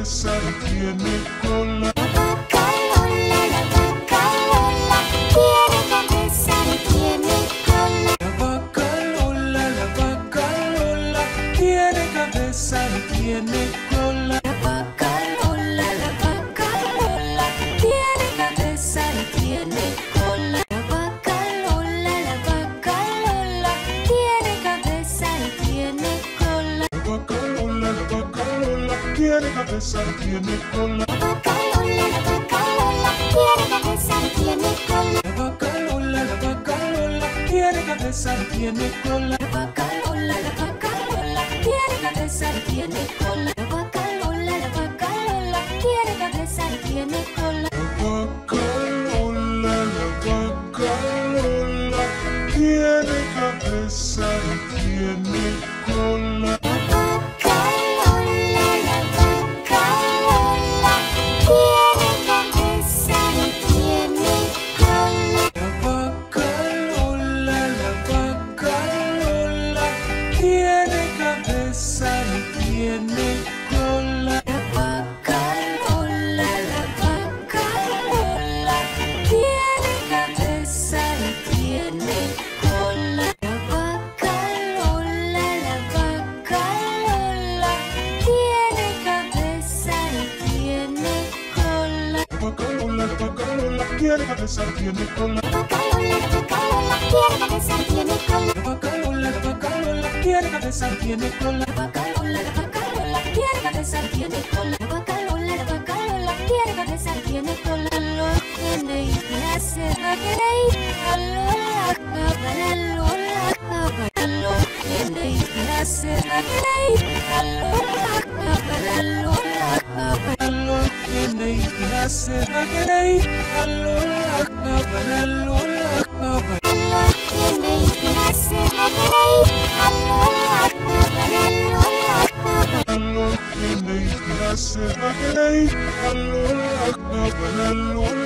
cabeza y tiene cola. La vaca Lola tiene cabeza y tiene cola. La vaca Lola tiene cabeza y tiene cola. La vaca Lola tiene cabeza y tiene cola. La vaca Lola tiene cabeza y tiene cola. La vaca Lola tiene cabeza y tiene cola. La vaca Lola tiene cabeza y tiene cola. La vaca Lola tiene cabeza y tiene cola. La vaca Lola tiene cabeza y tiene cola. La vaca Lola tiene cabeza y tiene cola. La vaca Lola tiene cabeza y tiene cola. La vaca Lola tiene cabeza y tiene cola. La vaca Lola tiene cabeza y tiene cola. La vaca Lola tiene cabeza y tiene cola. La vaca Lola tiene cabeza y tiene cola. La vaca Lola tiene cabeza y tiene cola. La vaca Lola tiene cabeza y tiene cola. La vaca Lola tiene cabeza y tiene cola. La vaca Lola tiene cabeza y tiene cola. La vaca Lola tiene cabeza y tiene cola. Lo tiene y hace la querer. Lo tiene y hace la querer. Lo tiene y hace la querer. Lola, Lola, Lo tiene y hace la querer. Lo tiene y hace la querer. Lola, Lola.